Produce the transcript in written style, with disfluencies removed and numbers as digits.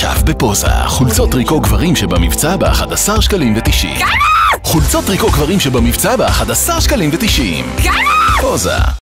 עכשיו בפוזה, חולצות טריקו גברים שבמבצע ב-11 שקלים ו-90. כמה? חולצות טריקו גברים שבמבצע ב-11 שקלים ו-90. כמה? פוזה.